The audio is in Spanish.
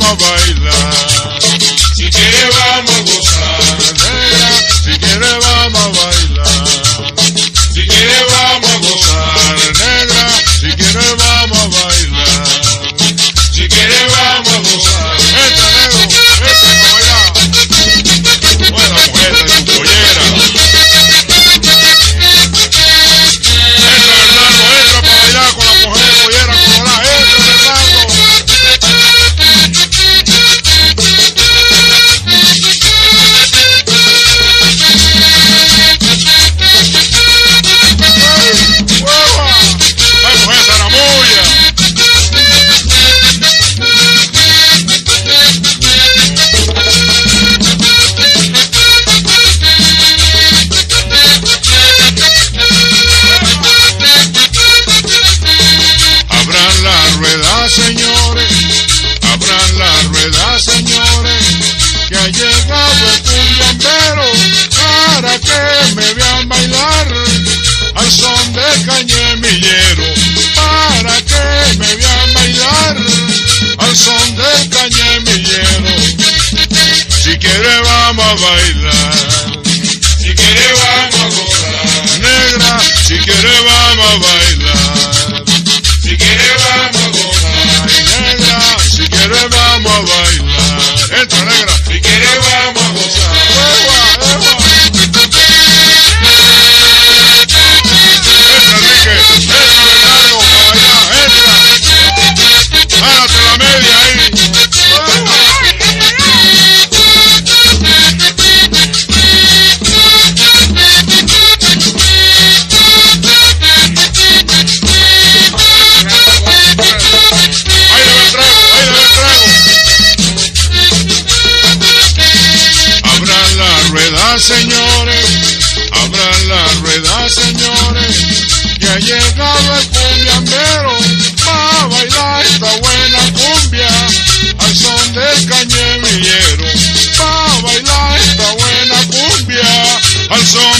vamos a bailar. Si quiere vamos a gozar. Negra, si quiere vamos a bailar. Si quiere vamos a gozar. Negra, si quiere vamos a bailar. Si quiere vamos a gozar. Entra, negro, entra para bailar. Buena mujer de tu pollera. Entra, Bernardo, entra para bailar con la mujer de pollera colorada. Entra, Bernardo. Señores, abran la rueda, señores, que ha llegado el cumbiambero para que me vean bailar al son del cañemillero, para que me vean bailar al son del cañemillero. Si quiere vamos a bailar, si quiere vamos a gozar. Negra, si quiere vamos a bailar, si quiere vamos a gozar. Negra, si quiere vamos a bailar. Entra, negra. Si quiere vamos a gozar. Entra, Enrique. Entra, Bernardo, para bailar. Entra. Párate la media ahí. Señores, abran la rueda, señores, que ha llegado el cumbiambero para bailar esta buena cumbia al son del cañemillero, para bailar esta buena cumbia al son